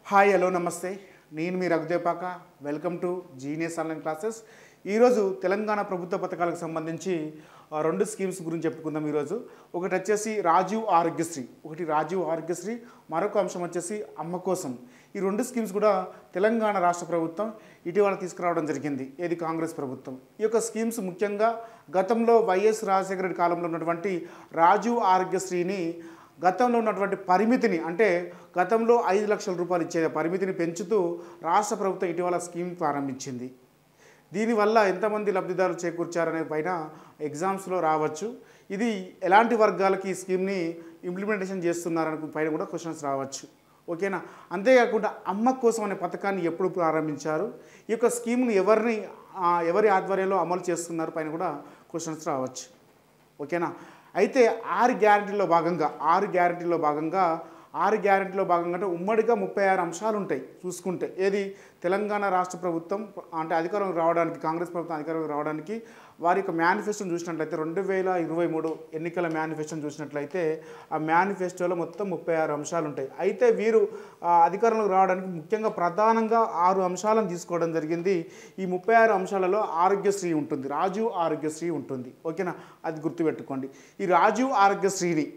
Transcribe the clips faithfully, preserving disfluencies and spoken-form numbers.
Hi hello నమస్తే నేను మీ Raghudepaka welcome to genius online classes ఈరోజు తెలంగాణ ప్రభుత్వ పథకాలకు సంబంధించి రెండు స్కీమ్స్ గురించి చెప్పుకుందాం ఈరోజు ఒకటి వచ్చేసి రాజీవ్ ఆరోగ్యశ్రీ ఒకటి రాజీవ్ ఆరోగ్యశ్రీ మరొక అంశం వచ్చేసి అమ్మ కోసం ఈ రెండు స్కీమ్స్ కూడా తెలంగాణ రాష్ట్ర ప్రభుత్వం ఇటీవల తీసుకురావడం జరిగింది ఏది కాంగ్రెస్ ప్రభుత్వం ఈ యొక్క స్కీమ్స్ ముఖ్యంగా గతంలో వైఎస్ రాజశేఖర రెడ్డి కాలంలో ఉన్నటువంటి రాజీవ్ ఆరోగ్యశ్రీని గతంలో ఉన్నటువంటి పరిమితిని అంటే గతంలో ఐదు లక్షల రూపాయలు ఇచ్చే పరిమితిని పెంచుతూ రాష్ట్ర ప్రభుత్వం ఇటీవల స్కీమ్ ప్రారంభించింది దీనివల్ల ఎంతమంది లబ్ధిదారులు చేకూర్చారనే పైన ఎగ్జామ్స్లో రావచ్చు ఇది ఎలాంటి వర్గాలకి ఈ స్కీమ్ని ఇంప్లిమెంటేషన్ చేస్తున్నారనే పైన కూడా క్వశ్చన్స్ రావచ్చు ఓకేనా అంతేకాకుండా అమ్మ కోసం అనే పథకాన్ని ఎప్పుడు ప్రారంభించారు ఈ యొక్క స్కీమ్ని ఎవరిని ఎవరి ఆధ్వర్యంలో అమలు చేస్తున్నారు పైన కూడా క్వశ్చన్స్ రావచ్చు ఓకేనా అయితే ఆరు గ్యారెంటీలో భాగంగా ఆరు గ్యారెంటీలో భాగంగా ఆరు గ్యారెంటీలో భాగంగా అంటే ఉమ్మడిగా ముప్పై ఆరు అంశాలు ఉంటాయి చూసుకుంటే ఏది తెలంగాణ రాష్ట్ర ప్రభుత్వం అంటే అధికారం రావడానికి కాంగ్రెస్ ప్రభుత్వం అధికారం రావడానికి వారి యొక్క మేనిఫెస్టోని చూసినట్లయితే రెండు వేల ఇరవై మూడు ఎన్నికల మేనిఫెస్టోని చూసినట్లయితే ఆ మేనిఫెస్టోలో మొత్తం ముప్పై ఆరు అంశాలు ఉంటాయి అయితే వీరు అధికారంలోకి రావడానికి ముఖ్యంగా ప్రధానంగా ఆరు అంశాలను తీసుకోవడం జరిగింది ఈ ముప్పై ఆరు అంశాలలో ఆరోగ్యశ్రీ ఉంటుంది రాజీవ్ ఆరోగ్యశ్రీ ఉంటుంది ఓకేనా అది గుర్తుపెట్టుకోండి ఈ రాజీవ్ ఆరోగ్యశ్రీని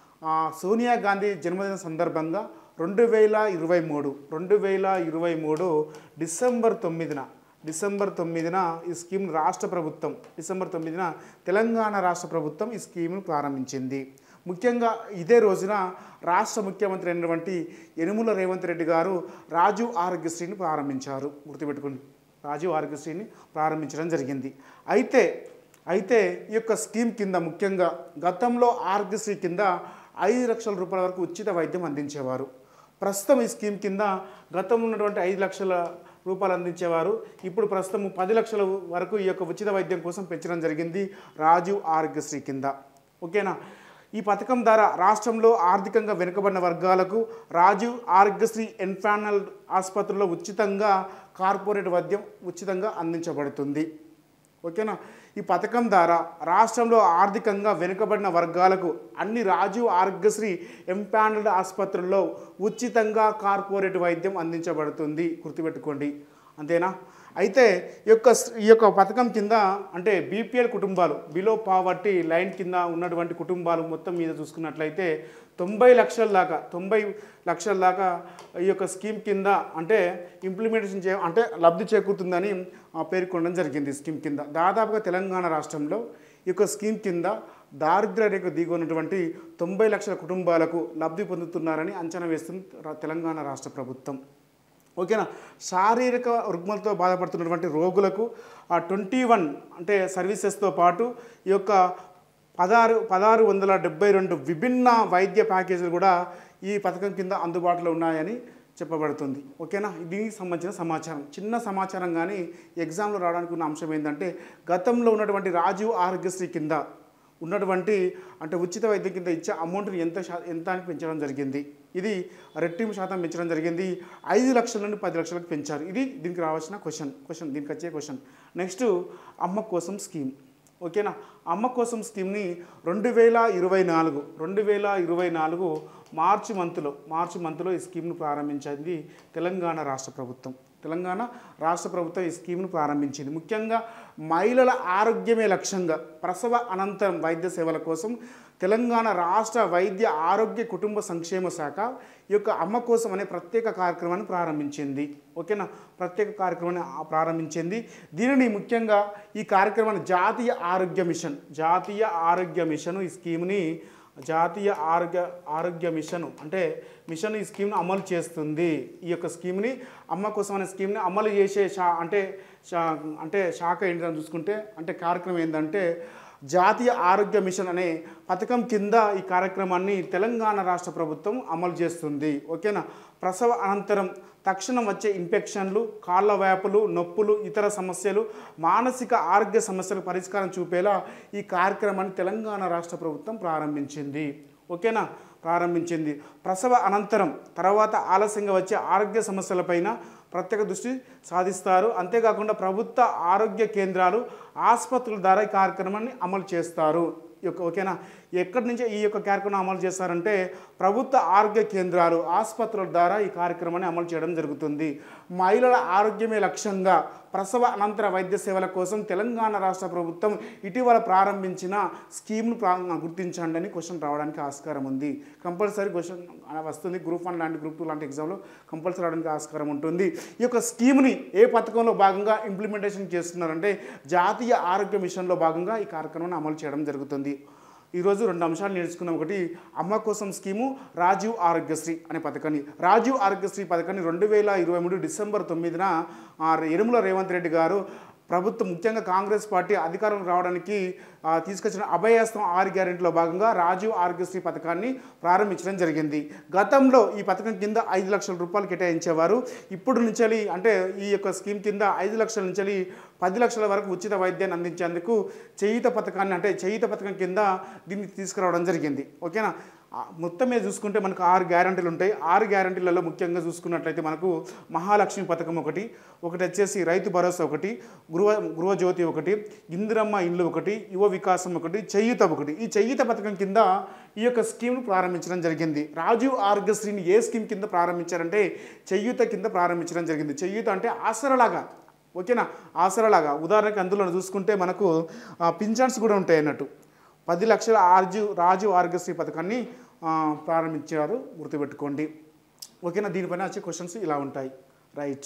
సోనియా గాంధీ జన్మదిన సందర్భంగా రెండు వేల ఇరవై మూడు రెండు వేల ఇరవై మూడు డిసెంబర్ తొమ్మిదిన డిసెంబర్ తొమ్మిదిన ఈ స్కీమ్ రాష్ట్ర ప్రభుత్వం డిసెంబర్ తొమ్మిదిన తెలంగాణ రాష్ట్ర ప్రభుత్వం ఈ స్కీమ్ను ప్రారంభించింది ముఖ్యంగా ఇదే రోజున రాష్ట్ర ముఖ్యమంత్రి అయినటువంటి యనుమల రేవంత్ రెడ్డి గారు రాజీవ్ ఆరోగ్యశ్రీని ప్రారంభించారు గుర్తుపెట్టుకోండి రాజీవ్ ఆరోగ్యశ్రీని ప్రారంభించడం జరిగింది అయితే అయితే ఈ యొక్క స్కీమ్ కింద ముఖ్యంగా గతంలో ఆరోగ్యశ్రీ కింద ఐదు లక్షల రూపాయల వరకు ఉచిత వైద్యం అందించేవారు ప్రస్తుతం ఈ స్కీమ్ కింద గతంలో ఉన్నటువంటి ఐదు లక్షల రూపాయలు అందించేవారు ఇప్పుడు ప్రస్తుతం పది లక్షల వరకు ఈ యొక్క ఉచిత వైద్యం కోసం పెంచడం జరిగింది రాజీవ్ ఆరోగ్యశ్రీ కింద ఓకేనా ఈ పథకం ద్వారా రాష్ట్రంలో ఆర్థికంగా వెనుకబడిన వర్గాలకు రాజీవ్ ఆరోగ్యశ్రీ ఎన్ఫానల్ ఆసుపత్రుల్లో ఉచితంగా కార్పొరేట్ వైద్యం ఉచితంగా అందించబడుతుంది ఓకేనా ఈ పథకం ద్వారా రాష్ట్రంలో ఆర్థికంగా వెనుకబడిన వర్గాలకు అన్ని రాజీవ్ ఆరోగ్యశ్రీ ఎంపానల్డ్ ఆసుపత్రుల్లో ఉచితంగా కార్పొరేట్ వైద్యం అందించబడుతుంది గుర్తుపెట్టుకోండి అంతేనా అయితే ఈ యొక్క ఈ యొక్క పథకం కింద అంటే బీపీఎల్ కుటుంబాలు బిలో పావర్టీ లైన్ కింద ఉన్నటువంటి కుటుంబాలు మొత్తం మీద చూసుకున్నట్లయితే తొంభై లక్షల దాకా తొంభై లక్షల దాకా ఈ యొక్క స్కీమ్ కింద అంటే ఇంప్లిమెంటేషన్ చే అంటే లబ్ధి చేకూరుతుందని పేర్కొనడం జరిగింది స్కీమ్ కింద దాదాపుగా తెలంగాణ రాష్ట్రంలో ఈ యొక్క స్కీమ్ కింద దారిద్ర్య రేఖ దిగి ఉన్నటువంటి తొంభై లక్షల కుటుంబాలకు లబ్ధి పొందుతున్నారని అంచనా వేస్తుంది తెలంగాణ రాష్ట్ర ప్రభుత్వం ఓకేనా శారీరక రుగ్మలతో బాధపడుతున్నటువంటి రోగులకు ఆ ట్వంటీ వన్ అంటే సర్వీసెస్తో పాటు ఈ యొక్క పదహారు పదహారు వందల డెబ్బై రెండు విభిన్న వైద్య ప్యాకేజీలు కూడా ఈ పథకం కింద అందుబాటులో ఉన్నాయని చెప్పబడుతుంది ఓకేనా దీనికి సంబంధించిన సమాచారం చిన్న సమాచారం కానీ ఎగ్జామ్లో రావడానికి ఉన్న అంశం ఏంటంటే గతంలో ఉన్నటువంటి రాజీవ్ ఆరోగ్యశ్రీ కింద ఉన్నటువంటి అంటే ఉచిత వైద్యం కింద ఇచ్చే అమౌంట్ని ఎంత శా ఎంత అని పెంచడం జరిగింది ఇది రెట్టింపు శాతం పెంచడం జరిగింది ఐదు లక్షల నుండి పది లక్షలకు పెంచారు ఇది దీనికి రావాల్సిన క్వశ్చన్ క్వశ్చన్ దీనికి వచ్చే క్వశ్చన్ నెక్స్ట్ అమ్మ కోసం స్కీమ్ ఓకేనా అమ్మ కోసం స్కీమ్ని రెండు వేల ఇరవై నాలుగు రెండు వేల ఇరవై నాలుగు మార్చి మంత్లో మార్చి మంత్లో ఈ స్కీమ్ను ప్రారంభించింది తెలంగాణ రాష్ట్ర ప్రభుత్వం తెలంగాణ రాష్ట్ర ప్రభుత్వం ఈ స్కీమ్ను ప్రారంభించింది ముఖ్యంగా మహిళల ఆరోగ్యమే లక్ష్యంగా ప్రసవ అనంతరం వైద్య సేవల కోసం తెలంగాణ రాష్ట్ర వైద్య ఆరోగ్య కుటుంబ సంక్షేమ శాఖ ఈ యొక్క అమ్మ కోసం అనే ప్రత్యేక కార్యక్రమాన్ని ప్రారంభించింది ఓకేనా ప్రత్యేక కార్యక్రమాన్ని ప్రారంభించింది దీనిని ముఖ్యంగా ఈ కార్యక్రమాన్ని జాతీయ ఆరోగ్య మిషన్ జాతీయ ఆరోగ్య మిషన్ ఈ స్కీమ్ని జాతీయ ఆరోగ్య ఆరోగ్య మిషన్ అంటే మిషన్ ఈ స్కీమ్ను అమలు చేస్తుంది ఈ యొక్క స్కీమ్ని అమ్మ కోసం అనే స్కీమ్ని అమలు చేసే శా అంటే శా అంటే శాఖ ఏంటని చూసుకుంటే అంటే కార్యక్రమం ఏంటంటే జాతీయ ఆరోగ్య మిషన్ అనే పథకం కింద ఈ కార్యక్రమాన్ని తెలంగాణ రాష్ట్ర ప్రభుత్వం అమలు చేస్తుంది ఓకేనా ప్రసవ అనంతరం తక్షణం వచ్చే ఇన్ఫెక్షన్లు కాళ్ళ వ్యాపులు నొప్పులు ఇతర సమస్యలు మానసిక ఆరోగ్య సమస్యలకు పరిష్కారం చూపేలా ఈ కార్యక్రమాన్ని తెలంగాణ రాష్ట్ర ప్రభుత్వం ప్రారంభించింది ఓకేనా ప్రారంభించింది ప్రసవ అనంతరం తర్వాత ఆలస్యంగా వచ్చే ఆరోగ్య సమస్యలపైన ప్రత్యేక దృష్టి సాధిస్తారు అంతేకాకుండా ప్రభుత్వ ఆరోగ్య కేంద్రాలు ఆసుపత్రుల ద్వారా ఈ కార్యక్రమాన్ని అమలు చేస్తారు ఓకేనా ఎక్కడి నుంచి ఈ యొక్క కార్యక్రమం అమలు చేస్తారంటే ప్రభుత్వ ఆరోగ్య కేంద్రాలు ఆసుపత్రుల ద్వారా ఈ కార్యక్రమాన్ని అమలు చేయడం జరుగుతుంది. మహిళల ఆరోగ్యమే లక్ష్యంగా ప్రసవ అనంతర వైద్య సేవల కోసం తెలంగాణ రాష్ట్ర ప్రభుత్వం ఇటీవల ప్రారంభించిన స్కీమ్ను ప్రా గుర్తించండి అని క్వశ్చన్ రావడానికి ఆస్కారం ఉంది. కంపల్సరీ క్వశ్చన్ వస్తుంది. గ్రూప్ వన్ లాంటి గ్రూప్ టూ లాంటి ఎగ్జామ్లో కంపల్సరీ రావడానికి ఆస్కారం ఉంటుంది. ఈ యొక్క స్కీమ్ని ఏ పథకంలో భాగంగా ఇంప్లిమెంటేషన్ చేస్తున్నారంటే జాతీయ ఆరోగ్య మిషన్లో భాగంగా ఈ కార్యక్రమాన్ని అమలు చేయడం జరుగుతుంది. ఈరోజు రెండు అంశాలు నేర్చుకున్నాం. ఒకటి అమ్మ కోసం స్కీము, రాజీవ్ ఆరోగ్యశ్రీ అనే పథకాన్ని. రాజీవ్ ఆరోగ్యశ్రీ పథకాన్ని రెండు వేల ఇరవై మూడు డిసెంబర్ తొమ్మిదిన యనుమల రేవంత్ రెడ్డి గారు ప్రభుత్వం ముఖ్యంగా కాంగ్రెస్ పార్టీ అధికారం రావడానికి తీసుకొచ్చిన అభయహస్తం ఆరు గ్యారెంటీలో భాగంగా రాజీవ్ ఆరోగ్యశ్రీ పథకాన్ని ప్రారంభించడం జరిగింది. గతంలో ఈ పథకం కింద ఐదు లక్షల రూపాయలు కేటాయించేవారు. ఇప్పుడు నుంచి అంటే ఈ యొక్క స్కీమ్ కింద ఐదు లక్షల నుంచి పది లక్షల వరకు ఉచిత వైద్యాన్ని అందించేందుకు చేయూత పథకాన్ని అంటే చేయూత పథకం కింద దీన్ని తీసుకురావడం జరిగింది. ఓకేనా. మొత్తం మీద చూసుకుంటే మనకు ఆరు గ్యారంటీలు ఉంటాయి. ఆరు గ్యారంటీలలో ముఖ్యంగా చూసుకున్నట్లయితే మనకు మహాలక్ష్మి పథకం ఒకటి, ఒకటి వచ్చేసి రైతు భరోసా ఒకటి, గృహ గృహజ్యోతి ఒకటి, ఇందిరమ్మ ఇండ్లు ఒకటి, యువ వికాసం ఒకటి, చేయూత ఒకటి. ఈ చేయూత పథకం కింద ఈ యొక్క స్కీమ్ను ప్రారంభించడం జరిగింది. రాజీవ్ ఆరోగ్యశ్రీని ఏ స్కీమ్ కింద ప్రారంభించారంటే చేయూత కింద ప్రారంభించడం జరిగింది. చేయూత అంటే ఆసరాలాగా. ఓకేనా. ఆసరాలాగా ఉదాహరణకి అందులో చూసుకుంటే మనకు పింఛన్స్ కూడా ఉంటాయి అన్నట్టు. పది లక్షల ఆర్జు రాజీవ్ ఆరోగ్యశ్రీ పథకాన్ని ప్రారంభించారు, గుర్తుపెట్టుకోండి. ఓకేనా. దీనిపైన వచ్చే క్వశ్చన్స్ ఇలా ఉంటాయి. రైట్.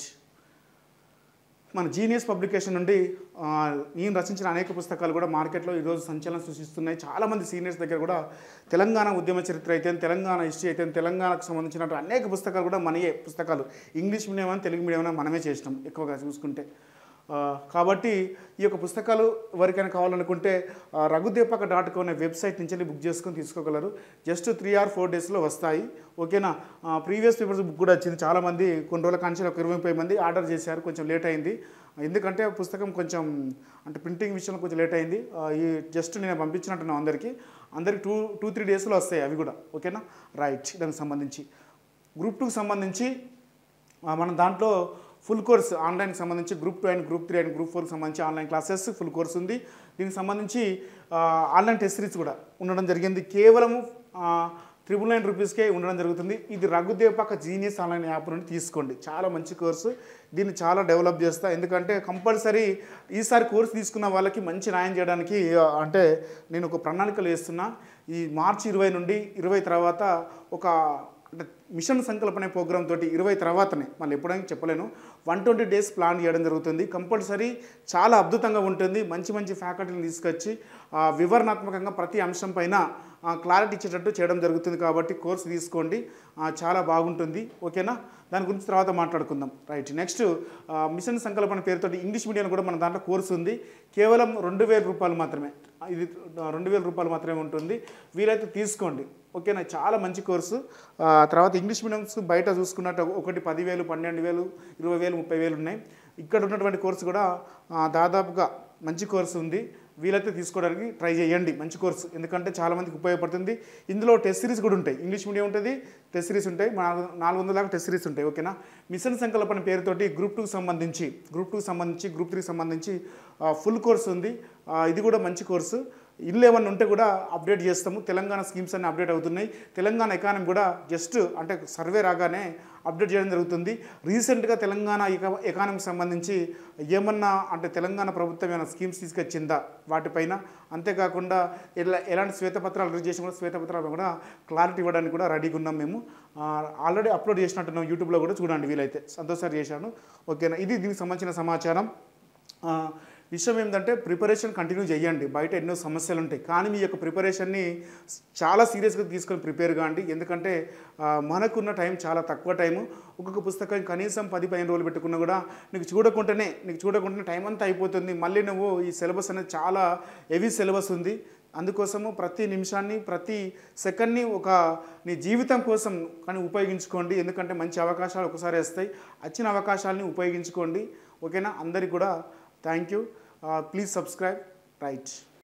మన జీనియస్ పబ్లికేషన్ నుండి నేను రచించిన అనేక పుస్తకాలు కూడా మార్కెట్లో ఈరోజు సంచలనం సృష్టిస్తున్నాయి. చాలామంది సీనియర్స్ దగ్గర కూడా తెలంగాణ ఉద్యమ చరిత్ర అయితే, తెలంగాణ హిస్టరీ అయితే, తెలంగాణకు సంబంధించిన అనేక పుస్తకాలు కూడా మనయే పుస్తకాలు. ఇంగ్లీష్ మీడియం అని తెలుగు మీడియం అని మనమే చేసినాం ఎక్కువగా చూసుకుంటే. కాబట్టి ఈ యొక్క పుస్తకాలు ఎవరికైనా కావాలనుకుంటే రఘుదేపక డాట్ కామ్ అనే వెబ్సైట్ నుంచి బుక్ చేసుకొని తీసుకోగలరు. జస్ట్ త్రీ ఆర్ ఫోర్ డేస్లో వస్తాయి. ఓకేనా. ప్రీవియస్ పేపర్స్ బుక్ కూడా వచ్చింది. చాలామంది కొన్ని రోజుల కాంచెలు ఒక ఇరవై ముప్పై మంది ఆర్డర్ చేశారు. కొంచెం లేట్ అయింది ఎందుకంటే పుస్తకం కొంచెం అంటే ప్రింటింగ్ విషయంలో కొంచెం లేట్ అయింది. ఈ జస్ట్ నేను పంపించినట్టున్నాను అందరికీ అందరికి టూ టూ త్రీ డేస్లో వస్తాయి అవి కూడా. ఓకేనా. రైట్. దానికి సంబంధించి గ్రూప్ టూకి సంబంధించి మనం దాంట్లో ఫుల్ కోర్స్ ఆన్లైన్కి సంబంధించి group two and group three and group ఫోర్కి సంబంధించి ఆన్లైన్ క్లాసెస్ ఫుల్ కోర్స్ ఉంది. దీనికి సంబంధించి ఆన్లైన్ టెస్ట్ సిరీస్ కూడా ఉండడం జరిగింది. కేవలం త్రిబుల్ నైన్ రూపీస్కే ఉండడం జరుగుతుంది. ఇది రఘుదేపక జీనియస్ ఆన్లైన్ యాప్ నుండి తీసుకోండి. చాలా మంచి కోర్సు. దీన్ని చాలా డెవలప్ చేస్తా. ఎందుకంటే కంపల్సరీ ఈసారి కోర్సు తీసుకున్న వాళ్ళకి మంచి న్యాయం చేయడానికి అంటే నేను ఒక ప్రణాళికలు వేస్తున్నా. ఈ మార్చి ఇరవై నుండి ఇరవై తర్వాత ఒక అంటే మిషన్ సంకల్పనే ప్రోగ్రామ్ తోటి ఇరవై తర్వాతనే మళ్ళీ ఎప్పుడైనా చెప్పలేను వన్ ట్వంటీ డేస్ ప్లాన్ చేయడం జరుగుతుంది. కంపల్సరీ చాలా అద్భుతంగా ఉంటుంది. మంచి మంచి ఫ్యాకల్టీని తీసుకొచ్చి వివరణాత్మకంగా ప్రతి అంశం పైన క్లారిటీ ఇచ్చేటట్టు చేయడం జరుగుతుంది. కాబట్టి కోర్సు తీసుకోండి, చాలా బాగుంటుంది. ఓకేనా. దాని గురించి తర్వాత మాట్లాడుకుందాం. రైట్. నెక్స్ట్ మిషన్ సంకల్పన పేరుతో ఇంగ్లీష్ మీడియం కూడా మన దాంట్లో కోర్సు ఉంది. కేవలం రెండు వేల రూపాయలు మాత్రమే. ఇది రెండు వేల రూపాయలు మాత్రమే ఉంటుంది. వీలైతే తీసుకోండి. ఓకేనా. చాలా మంచి కోర్సు. తర్వాత ఇంగ్లీష్ మీడియంస్ బయట చూసుకున్నట్టు ఒకటి పదివేలు పన్నెండు వేలు ఇరవై వేలు ముప్పై వేలు ఉన్నాయి. ఇక్కడ ఉన్నటువంటి కోర్సు కూడా దాదాపుగా మంచి కోర్సు ఉంది. వీలైతే తీసుకోవడానికి ట్రై చేయండి. మంచి కోర్సు, ఎందుకంటే చాలామందికి ఉపయోగపడుతుంది. ఇందులో టెస్ట్ సిరీస్ కూడా ఉంటాయి. ఇంగ్లీష్ మీడియం ఉంటుంది, టెస్ట్ సిరీస్ ఉంటాయి. నాలుగు నాలుగు వందల దాకా టెస్ట్ సిరీస్ ఉంటాయి. ఓకేనా. మిషన్ సంకల్పన పేరుతోటి గ్రూప్ టూకి సంబంధించి గ్రూప్ టూకి సంబంధించి గ్రూప్ త్రీకి సంబంధించి ఫుల్ కోర్సు ఉంది. ఇది కూడా మంచి కోర్సు. ఇల్లు ఏమన్నా ఉంటే కూడా అప్డేట్ చేస్తాము. తెలంగాణ స్కీమ్స్ అన్నీ అప్డేట్ అవుతున్నాయి. తెలంగాణ ఎకానమీ కూడా జస్ట్ అంటే సర్వే రాగానే అప్డేట్ చేయడం జరుగుతుంది. రీసెంట్గా తెలంగాణ ఎకానమీకి సంబంధించి ఏమన్నా అంటే తెలంగాణ ప్రభుత్వం ఏమైనా స్కీమ్స్ తీసుకొచ్చిందా వాటిపైన, అంతేకాకుండా ఎలా ఎలాంటి శ్వేతపత్రాలు రిలీజ్ చేసిన కూడా శ్వేతపత్రాలు కూడా క్లారిటీ ఇవ్వడానికి కూడా రెడీగా ఉన్నాం. మేము ఆల్రెడీ అప్లోడ్ చేసినట్టున్నాం యూట్యూబ్లో కూడా చూడండి వీలైతే. సంతోషాలు చేశాను. ఓకేనా. ఇది దీనికి సంబంధించిన సమాచారం. విషయం ఏంటంటే ప్రిపరేషన్ కంటిన్యూ చేయండి. బయట ఎన్నో సమస్యలు ఉంటాయి, కానీ మీ యొక్క ప్రిపరేషన్ని చాలా సీరియస్గా తీసుకొని ప్రిపేర్ కాండి. ఎందుకంటే మనకున్న టైం చాలా తక్కువ టైము. ఒక్కొక్క పుస్తకం కనీసం పది పదిహేను రోజులు పెట్టుకున్నా కూడా నీకు చూడకుండానే నీకు చూడకుండానే టైం అంతా అయిపోతుంది. మళ్ళీ నువ్వు ఈ సిలబస్ అనేది చాలా హెవీ సిలబస్ ఉంది. అందుకోసము ప్రతి నిమిషాన్ని ప్రతి సెకండ్ని ఒక నీ జీవితం కోసం కానీ ఉపయోగించుకోండి. ఎందుకంటే మంచి అవకాశాలు ఒకసారి వస్తాయి. వచ్చిన అవకాశాలని ఉపయోగించుకోండి. ఓకేనా. అందరికి కూడా thank you. Please subscribe. Right.